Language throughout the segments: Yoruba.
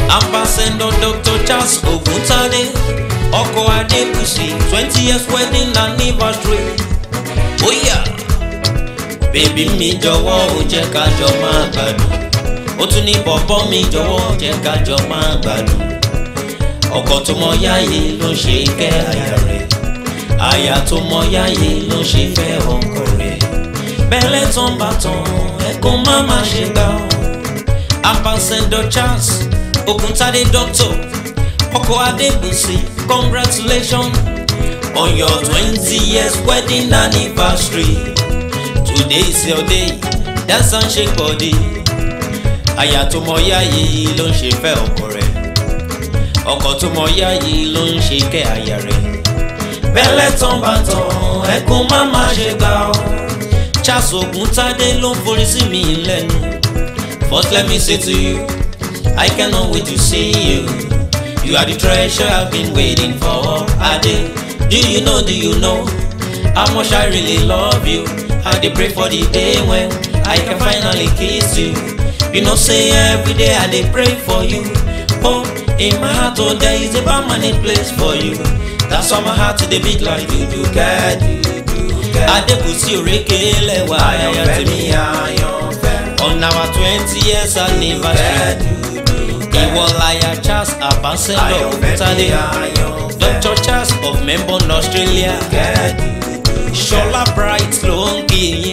Ambassador Dr. Charles Oguntade, OGUNTADE 20 years wedding anniversary. Oh yeah, baby mi jọ̀wọ́ ó jẹ́ ká jọ máa gbádùn. Ó tún ní bọ̀bọ́ mi jọ̀wọ́ jẹ́ ká jọ máa gbádùn. Ọkọ tó mọ yáyé ló ń ṣe ìfẹ́ aya rẹ̀, aya tó mọ yáyé ló ń ṣe ìfẹ́ ọkọ rẹ̀. Bẹ́lẹ̀ tán bá tán ẹ̀kọ́ má má ṣe gbà ọ́. Ambassador Charles Oguntade Doctor OGUNTADE, congratulations on your 20 years wedding anniversary. Today is your day, dance and shake body. Aya tó mọ yáyé ló ń ṣe fẹ́ ọkọ rẹ̀, ọkọ tó mọ yáyé ló ń ṣe kẹ́ aya rẹ̀. Bẹ́lẹ̀ tán bá tán ẹkún má má ṣe gbà ọ́. Charles Oguntade ló ń forí sí mi lẹ́nu. First let me say to you, I cannot wait to see you. You are the treasure I've been waiting for. Ade, do you know how much I really love you? I dey pray for the day when I can finally kiss you. You know say every day I dey pray for you. Oh, in my heart oh there is a permanent place for you. That's why my heart dey beat like you do, God. Ade kò sí òrékè lẹ́wà ayọ̀ tèmi. On our 20 years anniversary. Ìwọ láya Charles Ambassador Oguntade, Dr. Charles of Melbourne, Australia. SHOLABRIGHTER ló ń kí yín.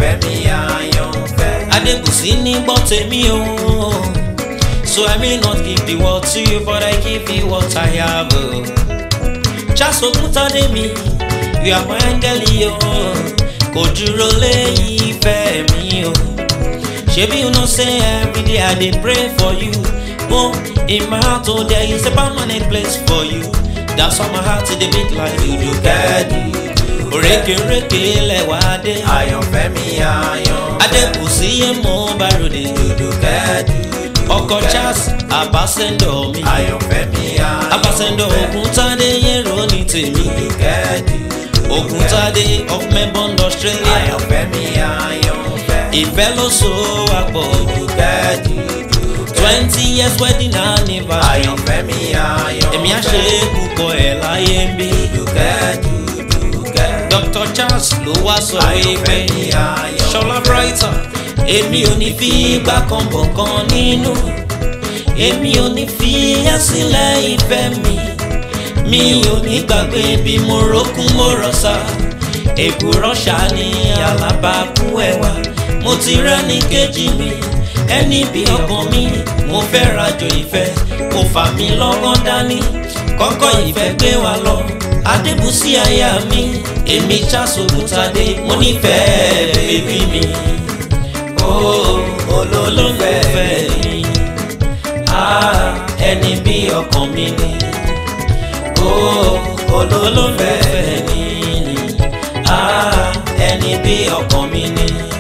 Adébùsí ní gbọ́ tèmi o. So I may not give the world to you, but I give you what I have. Charles Oguntade mi, you are my angel o. Kò dúró lé ìfẹ́ mi o. Shebi you know say every day I dey pray for you. Oh, in my heart oh there is a permanent place for you. That's why my heart dey beat like you do, God. Òrékèrékè lẹ́wà Adé. Àyànfẹ́ mi àyànfẹ́. Adébùsí yẹn mọ́ báròdè. Dúdú kẹ́ẹ̀dù. Ọkọ Charles Ambassador mi. Àyànfẹ́ mi àyànfẹ́. Ambassador Oguntade yẹn rò ní tèmi. Dúdú kẹ́ẹ̀dù. Oguntade of Melbourne, Australia. Àyànfẹ́ mi àyànfẹ́. Ìfẹ́ ló so wá pọ̀. Dúdú kẹ́ẹ̀dù. 20 years wedding anniversary. Àyànfẹ́ mi àyànfẹ́. Èmi á ṣe púpọ̀ ẹ̀ láyé ń bí. Dúdú kẹ́ẹ̀dù. Dr. Charles ló wá sọ wípé SHOLABRIGHTER, èmi ò ní fi ìgbà kan bọ̀ kan nínú. Èmi ò ní fi ẹ́ sílẹ̀ ìfẹ́ mi. Mi ò ní gbàgbé bí mo rókun mo rọ̀ṣà. Èkùrọ́ ṣá ní alábàákú ẹwà. Mo ti rẹ́ni kejì mi, ẹni bí ọkàn mi. Mo fẹ́ rajo ìfẹ́, kò fà mí lọ́gán dání. Kọ́kọ́ ìfẹ́ gbé wa lọ. Adébùsí aya mi, èmi Charles Oguntade, mo nífẹ̀ẹ́ bébí mi. Oh, olólùfẹ́ mi, ẹni bí ọkàn mi ni. Oh, olólùfẹ́ mi ni, ẹni bí ọkàn mi ni.